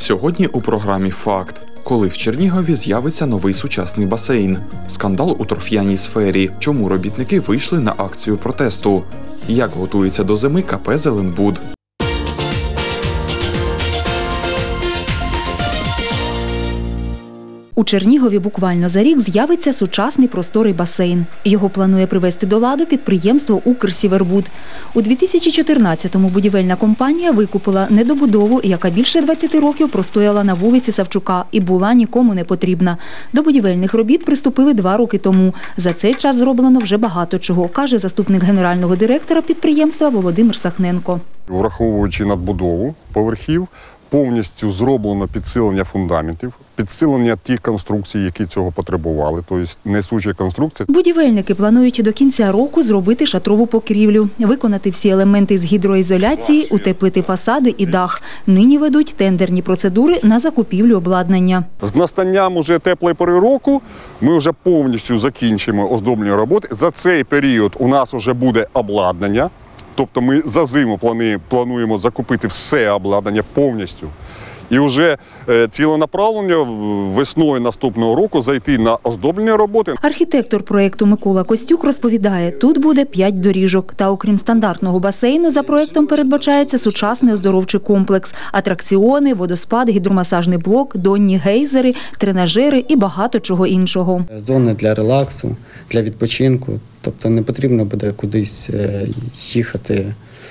Сьогодні у програмі «Факт». Коли в Чернігові з'явиться новий сучасний басейн? Скандал у торф'яній сфері. Чому робітники вийшли на акцію протесту? Як готується до зими КП «Зеленбуд»? У Чернігові буквально за рік з'явиться сучасний просторий басейн. Його планує привести до ладу підприємство «Укрсівербуд». У 2014-му будівельна компанія викупила недобудову, яка більше 20 років простояла на вулиці Савчука і була нікому не потрібна. До будівельних робіт приступили 2 роки тому. За цей час зроблено вже багато чого, каже заступник генерального директора підприємства Володимир Сахненко. Враховуючи надбудову поверхів, повністю зроблено підсилення фундаментів, підсилення тих конструкцій, які цього потребували, тобто несучі конструкції. Будівельники планують до кінця року зробити шатрову покрівлю, виконати всі елементи з гідроізоляції, утеплити фасади і дах. Нині ведуть тендерні процедури на закупівлю обладнання. З настанням уже теплої пори року ми вже повністю закінчимо оздоблені роботи. За цей період у нас вже буде обладнання. Тобто ми за зиму плануємо закупити все обладнання повністю. І вже ціленаправлення весною наступного року зайти на оздоблені роботи. Архітектор проєкту Микола Костюк розповідає, тут буде 5 доріжок. Та окрім стандартного басейну, за проєктом передбачається сучасний оздоровчий комплекс. Атракціони, водоспад, гідромасажний блок, донні гейзери, тренажери і багато чого іншого. Зони для релаксу, для відпочинку. Тобто не потрібно буде кудись їхати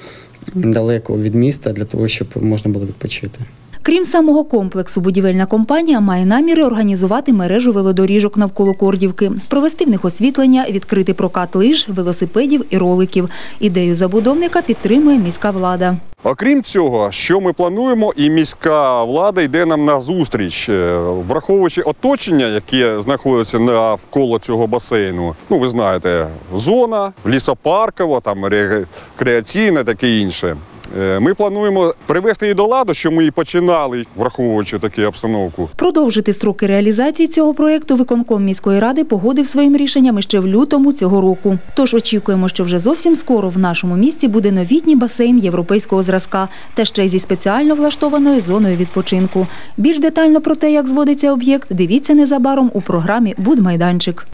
далеко від міста для того, щоб можна було відпочити. Крім самого комплексу, будівельна компанія має наміри організувати мережу велодоріжок навколо Кордівки, провести в них освітлення, відкрити прокат лиж, велосипедів і роликів. Ідею забудовника підтримує міська влада. Окрім цього, що ми плануємо, і міська влада йде нам на зустріч, враховуючи оточення, яке знаходиться навколо цього басейну. Ну, ви знаєте, зона, лісопаркова, там рекреаційна, таке інше. Ми плануємо привести її до ладу, що ми і починали, враховуючи таку обстановку. Продовжити строки реалізації цього проєкту виконком міської ради погодив своїм рішенням ще в лютому цього року. Тож очікуємо, що вже зовсім скоро в нашому місті буде новітній басейн європейського зразка, та ще й зі спеціально влаштованою зоною відпочинку. Більш детально про те, як зводиться об'єкт, дивіться незабаром у програмі «Будмайданчик».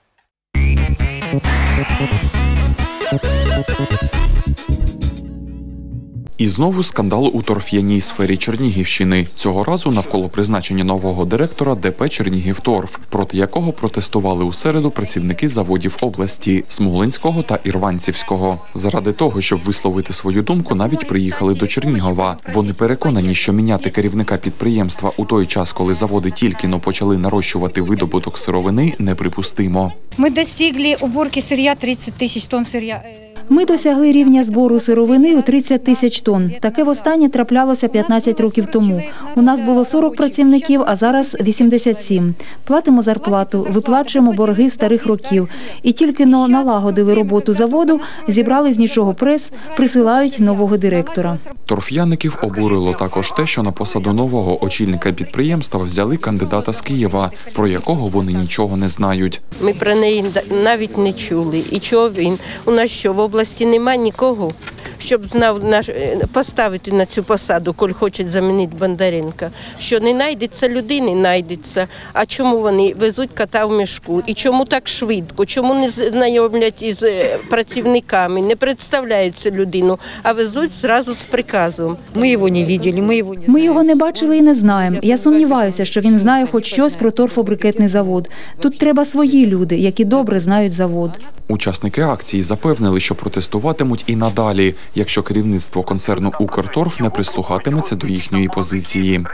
І знову скандал у торф'яній сфері Чернігівщини. Цього разу навколо призначення нового директора ДП «Чернігівторф», проти якого протестували у середу працівники заводів області – Смоленського та Ірванцівського. Заради того, щоб висловити свою думку, навіть приїхали до Чернігова. Вони переконані, що міняти керівника підприємства у той час, коли заводи тільки-но почали нарощувати видобуток сировини, неприпустимо. Ми досягли уборки сир'я 30 тисяч тонн сир'я. Ми досягли рівня збору сировини у 30 тисяч тонн. Таке востаннє траплялося 15 років тому. У нас було 40 працівників, а зараз 87. Платимо зарплату, виплачуємо борги старих років. І тільки-но налагодили роботу заводу, зібрали з нічого прес, присилають нового директора. Торф'яників обурило також те, що на посаду нового очільника підприємства взяли кандидата з Києва, про якого вони нічого не знають. Ми про неї навіть не чули. І чого він? У нас що, в області немає нікого, щоб знав поставити на цю посаду, коли хочуть замінити Бондаренка. Що не знайдеться людини, знайдеться. А чому вони везуть кота в мішку? І чому так швидко? Чому не знайомлять із працівниками, не представляють цю людину, а везуть одразу з приказом? Ми його не бачили, ми його не знаємо. Ми його не бачили і не знаємо. Я сумніваюся, що він знає хоч щось про торфобрикетний завод. Тут треба свої люди, які добре знають завод. Учасники акції запевнили, що протестуватимуть і надалі, якщо керівництво концерну «Укрторф» не прислухатиметься до їхньої позиції.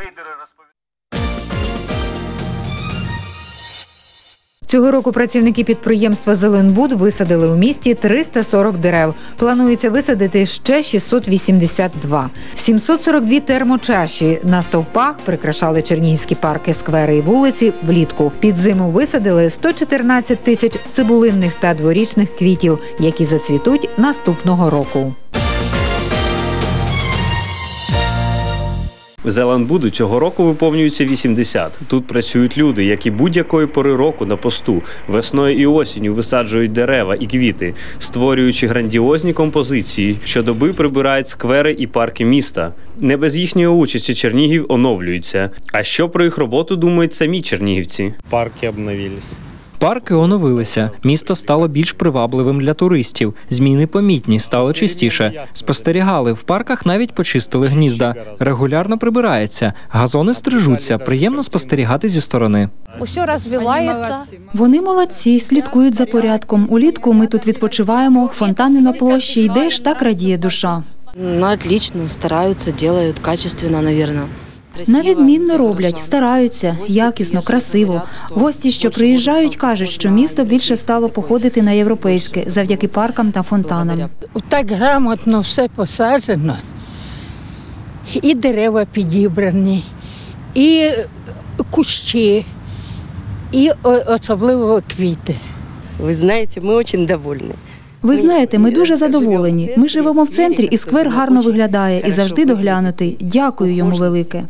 Цього року працівники підприємства «Зеленбуд» висадили у місті 340 дерев. Планується висадити ще 682. 742 термочаші на стовпах прикрашали чернігівські парки, сквери і вулиці влітку. Під зиму висадили 114 тисяч цибулинних та дворічних квітів, які зацвітуть наступного року. Зеленбуду цього року виповнюється 80. Тут працюють люди, які будь-якої пори року на посту, весною і осінню висаджують дерева і квіти, створюючи грандіозні композиції, щодоби прибирають сквери і парки міста. Не без їхньої участі Чернігів оновлюється. А що про їх роботу думають самі чернігівці? Парки обновились. Парки оновилися, місто стало більш привабливим для туристів, зміни помітні, стало чистіше. Спостерігали, в парках навіть почистили гнізда. Регулярно прибирається, газони стрижуться, приємно спостерігати зі сторони. Усе розвивається. Вони молодці, слідкують за порядком. Улітку ми тут відпочиваємо, фонтани на площі, йдеш, так радіє душа. Ну, отлично, стараються, роблять качественно, мабуть. Навідмінно роблять, стараються, якісно, красиво. Гості, що приїжджають, кажуть, що місто більше стало походити на європейське завдяки паркам та фонтанам. Так грамотно все посаджено, і дерева підібрані, і кущі, і особливо квіти. Ви знаєте, ми дуже довольні. Ви знаєте, ми дуже задоволені. Ми живемо в центрі, і сквер гарно виглядає, і завжди доглянутий. Дякую йому велике.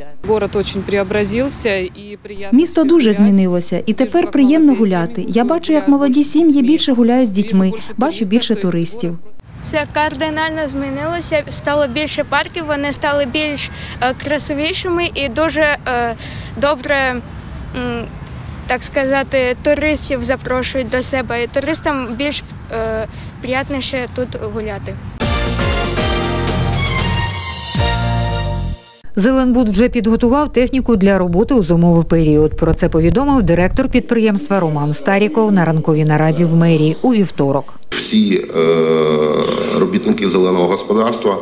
Місто дуже змінилося, і тепер приємно гуляти. Я бачу, як молоді сім'ї більше гуляють з дітьми, бачу більше туристів. Все кардинально змінилося, стало більше парків, вони стали більш красивішими і дуже добре, так сказати, туристів запрошують до себе. І туристам більш приємніше тут гуляти. Зеленбуд вже підготував техніку для роботи у зимовий період. Про це повідомив директор підприємства Роман Старіков на ранковій нараді в мерії у вівторок. Всі робітники зеленого господарства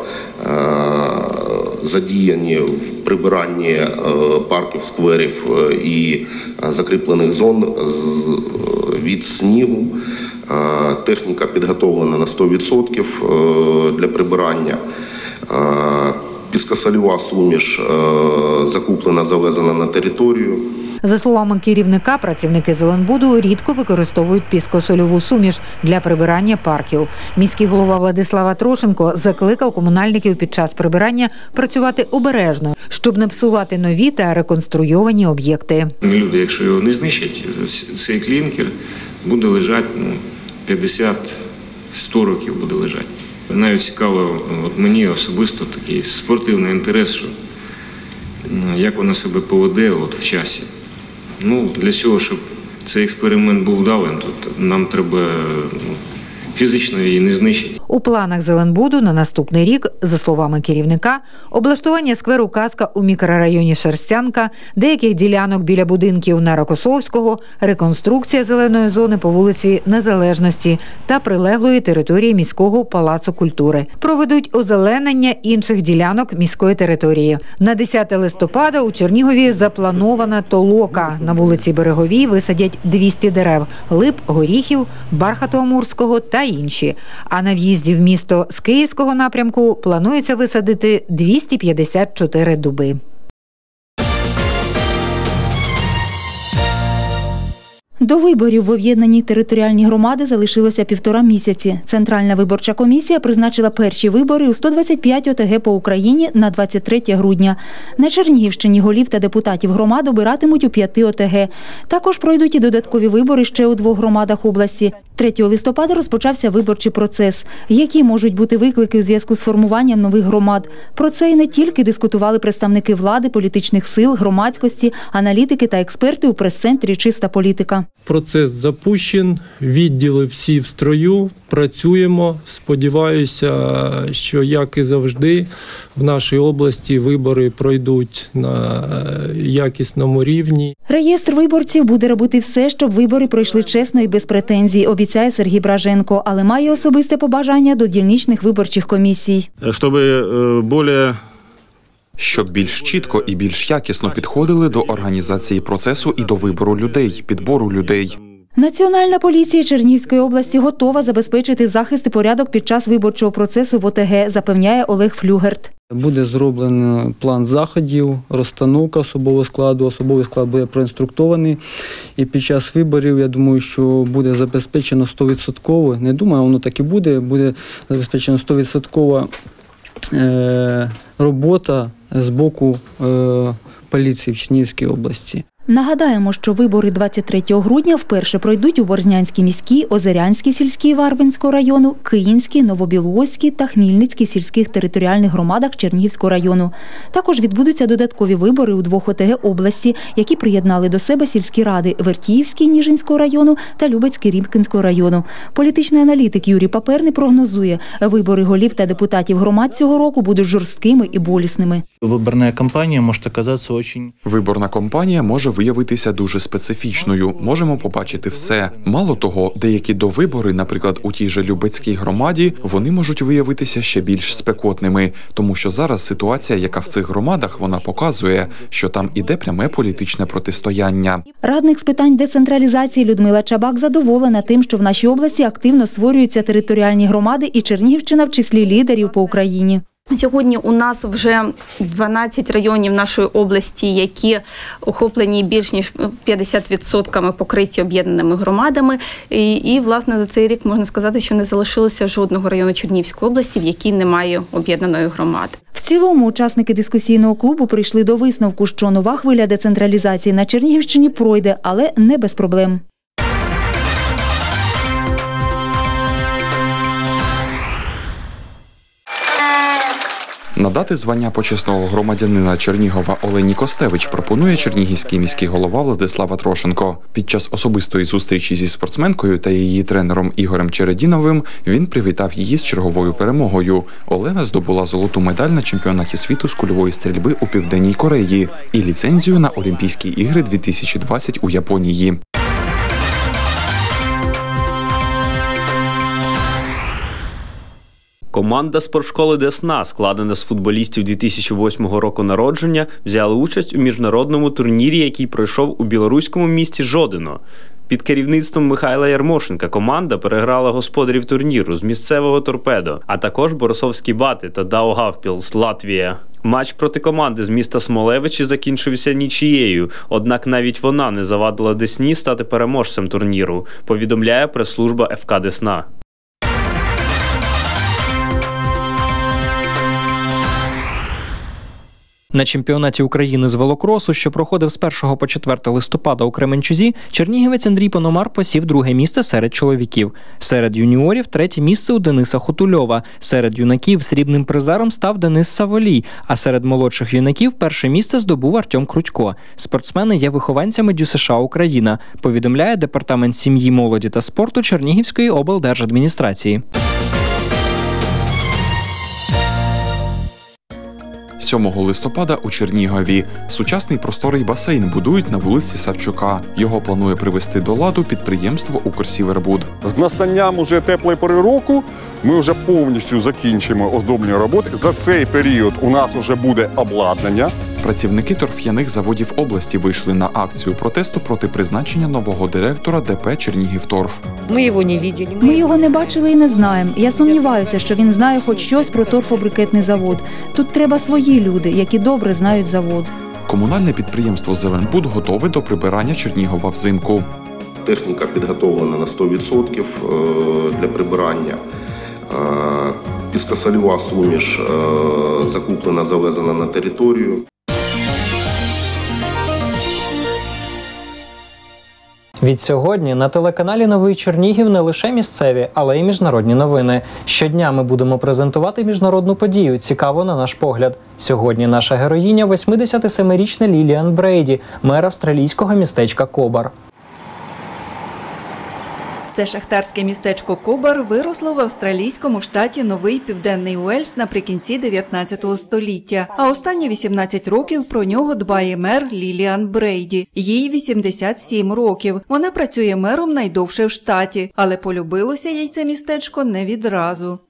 задіяні в прибиранні парків, скверів і закріплених зон від снігу. Техніка підготовлена на 100% для прибирання. Піскосольова суміш закуплена, завезена на територію. За словами керівника, працівники Зеленбуду рідко використовують піскосольову суміш для прибирання парків. Міський голова Владислав Трошенко закликав комунальників під час прибирання працювати обережно, щоб не псувати нові та реконструйовані об'єкти. Люди, якщо його не знищать, цей клінкер буде лежати 50-100 років буде лежати. Навіть цікаво, от мені особисто такий спортивний інтерес, що як вона себе поведе в часі. Для цього, щоб цей експеримент був вдалим, то нам треба фізично її не знищити. У планах Зеленбуду на наступний рік, за словами керівника, облаштування скверу «Казка» у мікрорайоні Шерстянка, деяких ділянок біля будинків на Рокосовського, реконструкція зеленої зони по вулиці Незалежності та прилеглої території міського палацу культури. Проведуть озеленення інших ділянок міської території. На 10 листопада у Чернігові запланована толока. На вулиці Береговій висадять 200 дерев – лип, горіхів, бархатоамурського та інші. А на в'їзді в місто з київського напрямку планується висадити 254 дуби. До виборів в об'єднаній територіальній громади залишилося 1,5 місяці. Центральна виборча комісія призначила перші вибори у 125 ОТГ по Україні на 23 грудня. На Чернігівщині голів та депутатів громад обиратимуть у 5 ОТГ. Також пройдуть і додаткові вибори ще у 2 громадах області. 3 листопада розпочався виборчий процес. Які можуть бути виклики у зв'язку з формуванням нових громад? Про це і не тільки дискутували представники влади, політичних сил, громадськості, аналітики та експерти у прес-центрі «Чиста політика». Процес запущен, відділи всі в строю, працюємо. Сподіваюся, що, як і завжди, в нашій області вибори пройдуть на якісному рівні. Реєстр виборців буде робити все, щоб вибори пройшли чесно і без претензій, обіцяє Сергій Браженко, але має особисте побажання до дільничних виборчих комісій. Щоб більш чітко і більш якісно підходили до організації процесу і до вибору людей, підбору людей. Національна поліція Чернігівської області готова забезпечити захист і порядок під час виборчого процесу в ОТГ, запевняє Олег Флюгерт. Буде зроблено план заходів, розстановка особового складу. Особовий склад буде проінструктований. І під час виборів, я думаю, що буде забезпечено 100%. Не думаю, воно так і буде. Буде забезпечено 100% робота з боку поліції в Чернігівській області. Нагадаємо, що вибори 23 грудня вперше пройдуть у Борзнянській міській, Озерянській сільській Варвинського району, Київській, Новобілозькій та Хмільницькій сільських територіальних громадах Чернігівського району. Також відбудуться додаткові вибори у 2 ОТГ області, які приєднали до себе сільські ради Вертіївський Ніжинського району та Любецький Рібкінського району. Політичний аналітик Юрій Паперний прогнозує, вибори голів та депутатів громад цього року будуть жорсткими і болісними. Виборна кампанія може оказатися дуже... Виборна кампанія може виявитися дуже специфічною. Можемо побачити все. Мало того, деякі довибори, наприклад, у тій же Любецькій громаді, вони можуть виявитися ще більш спекотними, тому що зараз ситуація, яка в цих громадах, вона показує, що там іде пряме політичне протистояння. Радник з питань децентралізації Людмила Чабак задоволена тим, що в нашій області активно створюються територіальні громади і Чернігівщина в числі лідерів по Україні. Сьогодні у нас вже 12 районів нашої області, які охоплені більш ніж 50% покриті об'єднаними громадами. І, власне, за цей рік можна сказати, що не залишилося жодного району Чернігівської області, в якій немає об'єднаної громади. В цілому, учасники дискусійного клубу прийшли до висновку, що нова хвиля децентралізації на Чернігівщині пройде, але не без проблем. Надати звання почесного громадянина Чернігова Олені Костевич пропонує чернігівський міський голова Владислав Атрошенко. Під час особистої зустрічі зі спортсменкою та її тренером Ігорем Чередіновим він привітав її з черговою перемогою. Олена здобула золоту медаль на чемпіонаті світу з кульової стрільби у Південній Кореї і ліцензію на Олімпійські ігри 2020 у Японії. Команда спортшколи Десна, складена з футболістів 2008 року народження, взяла участь у міжнародному турнірі, який пройшов у білоруському місті Жодино. Під керівництвом Михайла Ярмошенка команда переграла господарів турніру з місцевого Торпедо, а також Борисовські Бати та Даугавпілс, Латвія. Матч проти команди з міста Смолевичі закінчився нічією, однак навіть вона не завадила Десні стати переможцем турніру, повідомляє прес-служба ФК Десна. На чемпіонаті України з велокросу, що проходив з 1 по 4 листопада у Кременчузі, чернігівець Андрій Пономар посів 2-е місце серед чоловіків. Серед юніорів 3-е місце у Дениса Хотульова. Серед юнаків срібним призером став Денис Саволій, а серед молодших юнаків 1-е місце здобув Артем Крутько. Спортсмени є вихованцями ДЮСШ Україна, повідомляє Департамент сім'ї, молоді та спорту Чернігівської облдержадміністрації. 7 листопада у Чернігові сучасний просторий басейн будують на вулиці Савчука. Його планує привести до ладу підприємство «Укрсівербуд». З настанням уже теплої пори року ми вже повністю закінчимо оздоблені роботи. За цей період у нас вже буде обладнання. Працівники торф'яних заводів області вийшли на акцію протесту проти призначення нового директора ДП «Чернігівторф». Ми його не бачили і не знаємо. Я сумніваюся, що він знає хоч щось про торфобрикетний завод. Тут треба свої люди, які добре знають завод. Комунальне підприємство «Зеленбуд» готове до прибирання Чернігова взимку. Техніка підготовлена на 100% для прибирання. Піскосольова суміш закуплена, завезена на територію. Відсьогодні на телеканалі «Новий Чернігів» не лише місцеві, але й міжнародні новини. Щодня ми будемо презентувати міжнародну подію «Цікаво на наш погляд». Сьогодні наша героїня – 87-річна Ліліан Брейді, мер австралійського містечка Кобар. Це шахтарське містечко Кобар виросло в австралійському штаті Новий Південний Уельс наприкінці 19 століття. А останні 18 років про нього дбає мер Ліліан Брейді. Їй 87 років. Вона працює мером найдовше в штаті, але полюбилося їй це містечко не відразу.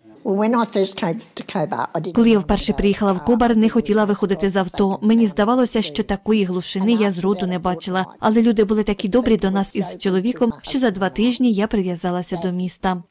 Коли я вперше приїхала в Кобар, не хотіла виходити з авто. Мені здавалося, що такої глушини я зроду не бачила. Але люди були такі добрі до нас із чоловіком, що за 2 тижні я прив'язалася до міста.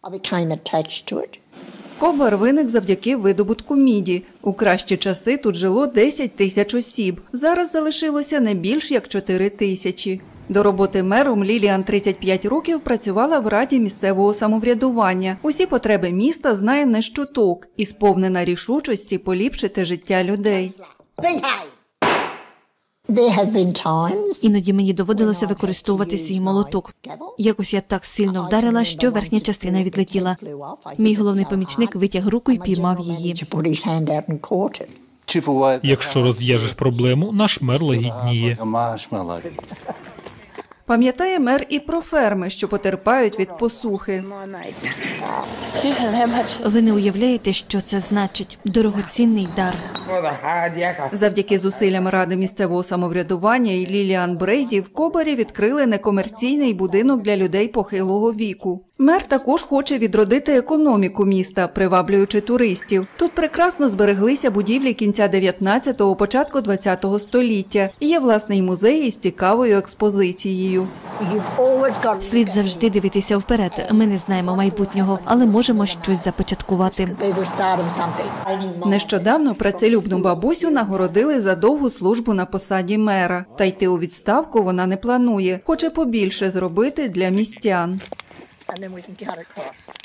Кобар виник завдяки видобутку міді. У кращі часи тут жило 10 тисяч осіб. Зараз залишилося не більш як 4 тисячі. До роботи мером Ліліан 35 років працювала в Раді місцевого самоврядування. Усі потреби міста знає не з чуток і сповнена рішучості поліпшити життя людей. Іноді мені доводилося використовувати свій молоток. Якось я так сильно вдарила, що верхня частина відлетіла. Мій головний помічник витяг руку і піймав її. Якщо розв'яжеш проблему, наш мер лагідніє. Пам'ятає мер і про ферми, що потерпають від посухи. Ви не уявляєте, що це значить? Дорогоцінний дар. Завдяки зусиллям Ради місцевого самоврядування і Ліліан Брейді в Кобарі відкрили некомерційний будинок для людей похилого віку. Мер також хоче відродити економіку міста, приваблюючи туристів. Тут прекрасно збереглися будівлі кінця 19-го, початку 20-го століття. І є власний музей із цікавою експозицією. Слід завжди дивитися вперед. Ми не знаємо майбутнього, але можемо щось започаткувати. Нещодавно працелюбну бабусю нагородили за довгу службу на посаді мера. Та йти у відставку вона не планує. Хоче побільше зробити для містян. And then we can cut across.